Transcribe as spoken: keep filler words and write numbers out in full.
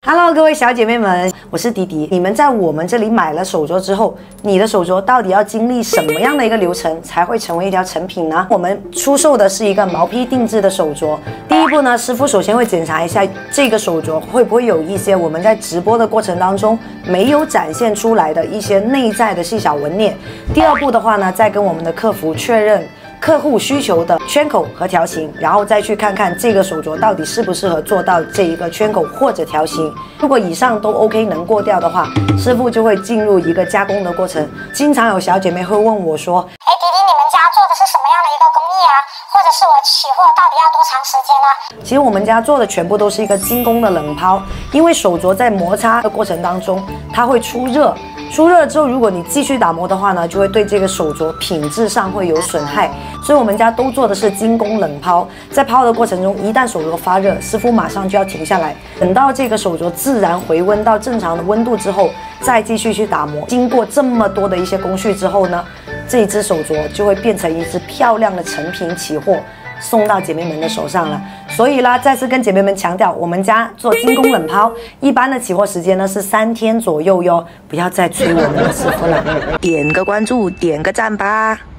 Hello， 各位小姐妹们，我是迪迪。你们在我们这里买了手镯之后，你的手镯到底要经历什么样的一个流程才会成为一条成品呢？我们出售的是一个毛坯定制的手镯。第一步呢，师傅首先会检查一下这个手镯会不会有一些我们在直播的过程当中没有展现出来的一些内在的细小纹理。第二步的话呢，再跟我们的客服确认客户需求的圈口和条形，然后再去看看这个手镯到底适不适合做到这一个圈口或者条形。如果以上都 OK 能过掉的话，师傅就会进入一个加工的过程。经常有小姐妹会问我说：“哎， 迪迪，你们家做的是什么样的一个工艺啊？或者是我取货到底要多长时间呢？” 其实我们家做的全部都是一个精工的冷抛，因为手镯在摩擦的过程当中，它会出热。出热之后，如果你继续打磨的话呢，就会对这个手镯品质上会有损害。所以我们家都做的是精工冷抛，在抛的过程中，一旦手镯发热，师傅马上就要停下来，等到这个手镯自然回温到正常的温度之后，再继续去打磨。经过这么多的一些工序之后呢，这一只手镯就会变成一只漂亮的成品起货，送到姐妹们的手上了。所以啦，再次跟姐妹们强调，我们家做精工冷抛，一般的起货时间呢是三天左右哟，不要再催我们的师傅了。点个关注，点个赞吧。